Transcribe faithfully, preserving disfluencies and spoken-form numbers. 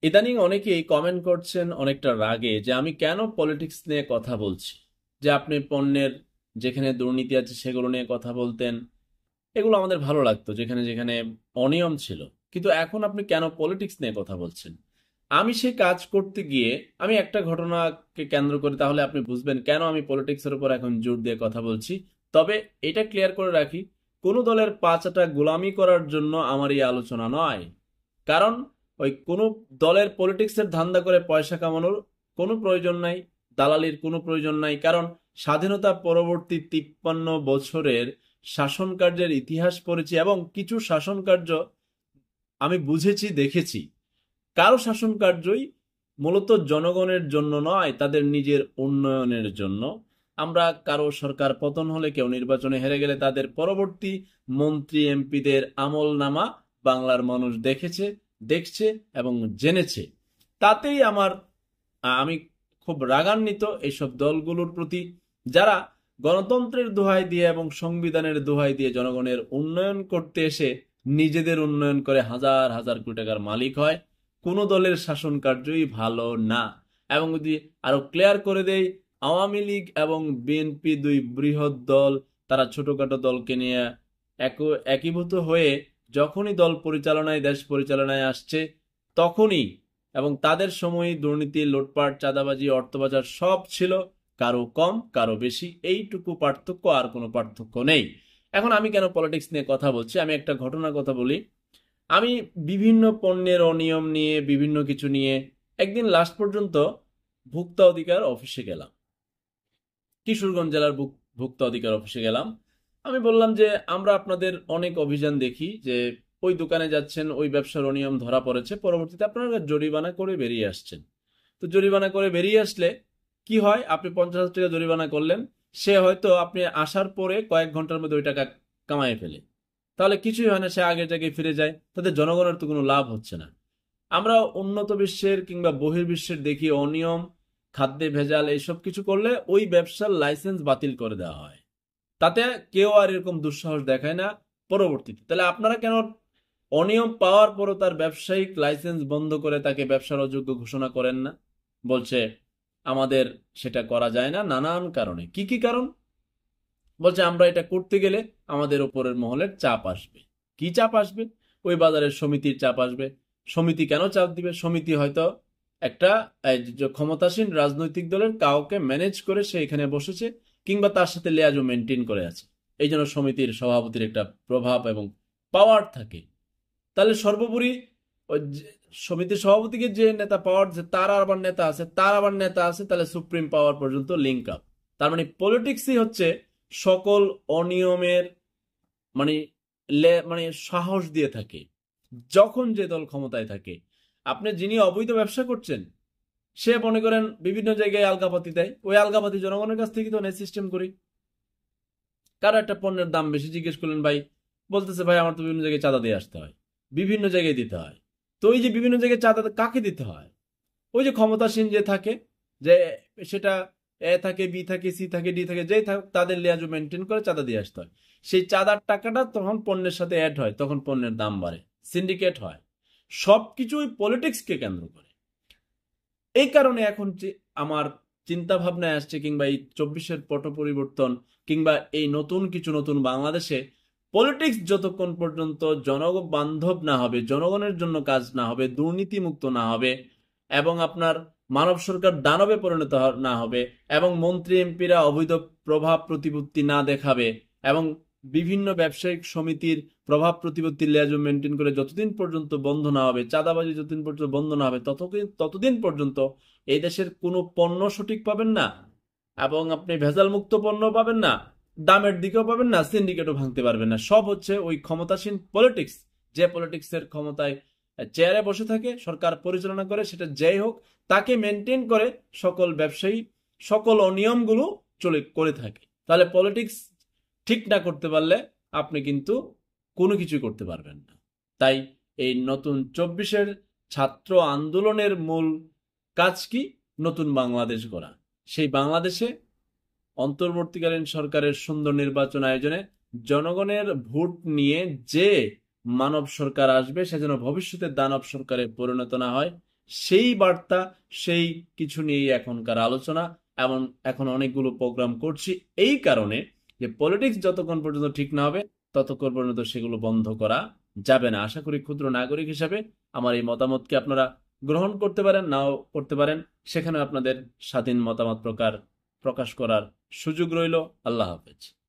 ইদানিং অনেকেই কমেন্ট করছেন অনেকটা রাগে যে আমি কেন পলিটিক্স নিয়ে কথা বলছি, যে আপনি পণ্যের যেখানে দুর্নীতি আছে সেগুলো নিয়ে কথা বলতেন। এগুলো আমাদের ভালো লাগতো, যেখানে যেখানে অনিয়ম ছিল। কিন্তু এখন আপনি কেন পলিটিক্স নিয়ে কথা বলছেন? আমি সেই কাজ করতে গিয়ে আমি একটা ঘটনাকে কেন্দ্র করে তাহলে আপনি বুঝবেন কেন আমি পলিটিক্সের উপর এখন জোর দিয়ে কথা বলছি। তবে এটা ক্লিয়ার করে রাখি, কোনো দলের পাঁচাটা গোলামি করার জন্য আমার এই আলোচনা নয়। কারণ ওই কোনো দলের পলিটিক্সের ধান্দা করে পয়সা কামানোর কোনো প্রয়োজন নাই, দালালির কোনো প্রয়োজন নাই। কারণ স্বাধীনতা পরবর্তী তিপ্পান্ন বছরের শাসন কার্যের ইতিহাস পড়েছি এবং কিছু শাসন কার্য আমি বুঝেছি, দেখেছি। কারো শাসন কার্যই মূলত জনগণের জন্য নয়, তাদের নিজের উন্নয়নের জন্য। আমরা কারো সরকার পতন হলে, কেউ নির্বাচনে হেরে গেলে তাদের পরবর্তী মন্ত্রী এমপিদের আমল নামা বাংলার মানুষ দেখেছে, দেখছে এবং জেনেছে। তাতেই আমার আমি খুব রাগান্বিত এইসব দলগুলোর প্রতি, যারা গণতন্ত্রের দোহাই দিয়ে এবং সংবিধানের দোহাই দিয়ে জনগণের উন্নয়ন করতে এসে নিজেদের উন্নয়ন করে হাজার হাজার কোটি টাকার মালিক হয়। কোনো দলের শাসন কার্যই ভালো না। এবং যদি আরো ক্লিয়ার করে দেই, আওয়ামী লীগ এবং বিএনপি দুই বৃহৎ দল, তারা ছোটখাটো দলকে নিয়ে একীভূত হয়ে যখনই দল পরিচালনায়, দেশ পরিচালনায় আসছে তখনই, এবং তাদের সময় দুর্নীতি, লুটপাট, চাঁদাবাজি, অর্থপাচার সব ছিল, কারো কম কারো বেশি, এইটুকু পার্থক্য, আর কোনো পার্থক্য নেই। এখন আমি কেন পলিটিক্স নিয়ে কথা বলছি, আমি একটা ঘটনার কথা বলি। আমি বিভিন্ন পণ্যের অনিয়ম নিয়ে, বিভিন্ন কিছু নিয়ে একদিন লাস্ট পর্যন্ত ভোক্তা অধিকার অফিসে গেলাম, কিশোরগঞ্জ জেলার ভোক্তা অধিকার অফিসে গেলাম। আমি বললাম যে আমরা আপনাদের অনেক অভিযান দেখি যে ওই দোকানে যাচ্ছেন, ওই ব্যবসার অনিয়ম ধরা পড়েছে, পরবর্তীতে আপনারা জরিমানা করে বেরিয়ে আসছেন। তো জরিমানা করে বেরিয়ে আসলে কি হয়, আপনি পঞ্চাশ হাজার টাকা জরিমানা করলেন, সে হয়তো আপনি আসার পরে কয়েক ঘন্টার মধ্যে ওই টাকা কামাই ফেলে। তাহলে কিছুই হয় না, সে আগের জায়গায় ফিরে যায়, তাদের জনগণের তো কোনো লাভ হচ্ছে না। আমরা উন্নত বিশ্বের কিংবা বহির্বিশ্বের দেখি অনিয়ম, খাদ্যে ভেজাল, এইসব কিছু করলে ওই ব্যবসার লাইসেন্স বাতিল করে দেওয়া হয়। তাতে কেউ আর এরকম দুঃসাহস দেখায় না পরবর্তীতে। তাহলে আপনারা কেন অনিয়ম পাওয়ার পরও তার ব্যবসায়িক লাইসেন্স বন্ধ করে তাকে ব্যবসার অযোগ্য ঘোষণা করেন না? বলছে আমাদের সেটা করা যায় না নানান কারণে। কি কি কারণ? বলছে আমরা এটা করতে গেলে আমাদের ওপরের মহলের চাপ আসবে। কি চাপ আসবে? ওই বাজারের সমিতির চাপ আসবে। সমিতি কেন চাপ দিবে? সমিতি হয়তো একটা ক্ষমতাসীন রাজনৈতিক দলের কাউকে ম্যানেজ করে সে এখানে বসেছে, কিংবা তার সাথে লেয়াজও মেনটেন করে আছে। এই জন্য সমিতির সভাপতির একটা প্রভাব এবং পাওয়ার থাকে। তাহলে সর্বোপরি ওই সমিতির সভাপতিকে যে নেতা পাওয়ার, যে তার আবার নেতা আছে, তার আবার নেতা আছে, তাহলে সুপ্রিম পাওয়ার পর্যন্ত লিঙ্ক আপ। তার মানে পলিটিক্সই হচ্ছে সকল অনিয়মের মানে মানে সাহস দিয়ে থাকে যখন যে দল ক্ষমতায় থাকে। আপনি যিনি অবৈধ ব্যবসা করছেন, সে মনে করেন বিভিন্ন জায়গায় আলগাপাতি দেয়, ওই আলগাপাতি জনগণের কাছ থেকে তো নেই সিস্টেম করি। কারো একটা পণ্যের দাম বেশি, জিজ্ঞেস করলেন ভাই, বলতেছে ভাই আমার তো বিভিন্ন জায়গায় চাঁদা দিয়ে আসতে হয়, বিভিন্ন জায়গায় দিতে হয়। তো ওই যে বিভিন্ন জায়গায় চাঁদা কাকে দিতে হয়? ওই যে ক্ষমতাসীন যে থাকে, যে সেটা এ থাকে, বি থাকে, সি থাকে, ডি থাকে, যেই থাক, তাদের লেয়াজু মেনটেন করে চাঁদা দিয়ে আসতে হয়। সেই চাঁদার টাকাটা তখন পণ্যের সাথে অ্যাড হয়, তখন পণ্যের দাম বাড়ে, সিন্ডিকেট হয়। সবকিছু ওই পলিটিক্সকে কেন্দ্র করে। এই কারণে এখন যে আমার চিন্তা ভাবনায় আসছে, কিংবা এই চব্বিশের পট পরিবর্তন, কিংবা এই নতুন কিছু নতুন বাংলাদেশে পলিটিক্স যতক্ষণ পর্যন্ত জনগণ বান্ধব না হবে, জনগণের জন্য কাজ না হবে, দুর্নীতিমুক্ত না হবে, এবং আপনার মানব সরকার দানবে পরিণত না হবে, এবং মন্ত্রী এমপিরা অবৈধ প্রভাব প্রতিপত্তি না দেখাবে, এবং বিভিন্ন ব্যবসায়িক সমিতির প্রভাব প্রতিপত্তি লেজু মেনটেন করে যতদিন পর্যন্ত বন্ধ না হবে, চাঁদাবাজি যতদিন পর্যন্ত বন্ধ না হবে, ততদিন ততদিন পর্যন্ত এই দেশের কোনো পণ্য সঠিক পাবেন না, এবং আপনি ভেজাল মুক্ত পণ্য পাবেন না, দামের দিকেও পাবেন না, সিন্ডিকেটও ভাঙতে পারবেন না। সব হচ্ছে ওই ক্ষমতাসীন পলিটিক্স, যে পলিটিক্সের ক্ষমতায় চেয়ারে বসে থাকে, সরকার পরিচালনা করে, সেটা যেই হোক, তাকে মেনটেন করে সকল ব্যবসায়ী সকল অনিয়মগুলো চলে করে থাকে। তাহলে পলিটিক্স ঠিক না করতে পারলে আপনি কিন্তু কোনো কিছু করতে পারবেন না। তাই এই নতুন চব্বিশের ছাত্র আন্দোলনের মূল কাজ কি? নতুন বাংলাদেশ গড়া। সেই বাংলাদেশে অন্তর্বর্তীকালীন সরকারের সুন্দর নির্বাচন আয়োজনে জনগণের ভোট নিয়ে যে মানব সরকার আসবে, সে যেন ভবিষ্যতে দানব সরকারে পরিণত না হয়, সেই বার্তা, সেই কিছু নিয়েই এখনকার আলোচনা। এমন এখন অনেকগুলো প্রোগ্রাম করছি এই কারণে যে পলিটিক্স যতক্ষণ পর্যন্ত ঠিক না হবে ততক্ষণ পর্যন্ত সেগুলো বন্ধ করা যাবে না। আশা করি ক্ষুদ্র নাগরিক হিসাবে আমার এই মতামতকে আপনারা গ্রহণ করতে পারেন, নাও করতে পারেন। সেখানে আপনাদের স্বাধীন মতামত প্রকার প্রকাশ করার সুযোগ রইল। আল্লাহ হাফেজ।